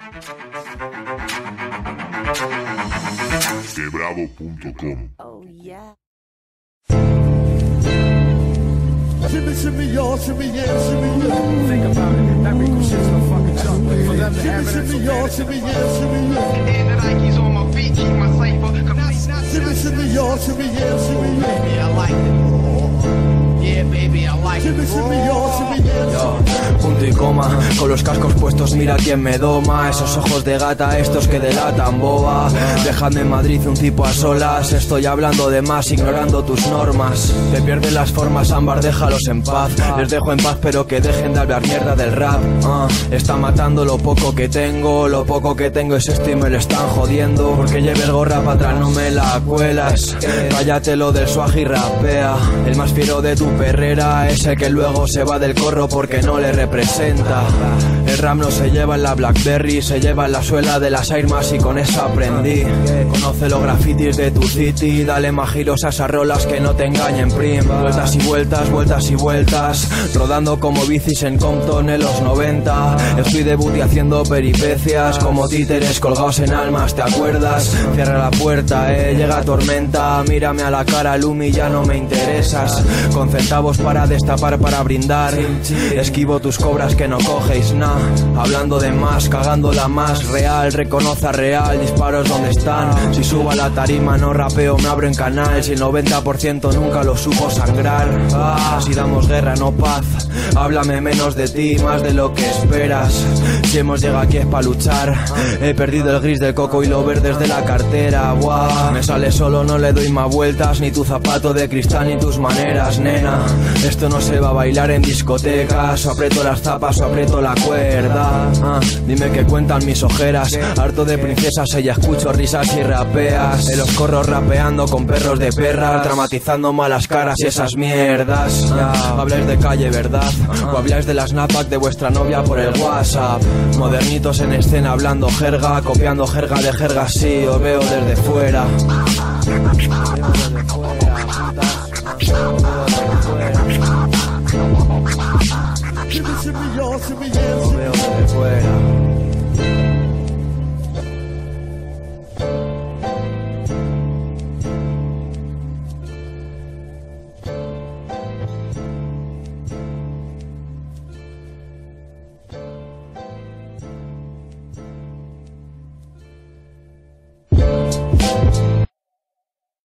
Quebravo.com. Oh yeah. Shimmy, shimmy, y'all, shimmy, yeah, shimmy, yeah. Think about it, that Rico shit's no fucking joke. For them to have it, Shimmy, y'all, shimmy, yeah, shimmy, yeah. And the Nikes on my feet, keep my cipher complete. Shimmy, shimmy, y'all, shimmy, yeah, shimmy, yeah. Baby, I like it raw. Yeah, baby, I like Shimmy, it shimmy, raw. y'all, shimmy, yeah. Yo, punto y coma, con los cascos puestos mira quién me doma. Esos ojos de gata, estos que delatan boba. Déjame en Madrid un tipo a solas. Estoy hablando de más, ignorando tus normas. Te pierden las formas, ámbar, déjalos en paz. Les dejo en paz, pero que dejen de hablar mierda del rap. Está matando lo poco que tengo. Lo poco que tengo es esto y me lo están jodiendo. Porque lleves gorra para atrás, no me la cuelas. Cállate lo del swag y rapea. El más fiero de tu perrera, ese que luego se va del corro porque no le representa. El rap no se lleva en la Blackberry, se lleva en la suela de las Air Max y con eso aprendí. Conoce los grafitis de tu city, dale más giros a esas rolas que no te engañen, prim. Vueltas y vueltas, vueltas y vueltas, rodando como bicis en Compton en los 90. Estoy debut y haciendo peripecias como títeres colgados en almas, ¿te acuerdas? Cierra la puerta, llega tormenta. Mírame a la cara, Lumi, ya no me interesas. Con centavos para destapar, para brindar. Esquivo tus cobras que no cogéis nada. Hablando de más, cagándola más real. Reconoce a real, disparos donde están. Si subo a la tarima no rapeo, me abro en canal. Si el 90% nunca lo supo sangrar. Si damos guerra no paz. Háblame menos de ti, más de lo que esperas. Si hemos llegado aquí es pa' luchar. He perdido el gris del coco y lo verde de la cartera. Me sale solo, no le doy más vueltas. Ni tu zapato de cristal ni tus maneras, nena. Esto no se va a bailar en discotecas. O aprieto las zapas o aprieto la cuerda. Dime que cuentan mis ojeras. Harto de princesas, ella escucho risas y rapeas. En los corros rapeando con perros de perra, dramatizando malas caras y esas mierdas. Habláis de calle, ¿verdad? O habláis de las napas de vuestra novia por el WhatsApp. Modernitos en escena hablando jerga, copiando jerga de jerga, sí, os veo desde fuera. Shimmy, shimmy, y'all, shimmy, yeah, Os veo desde fuera.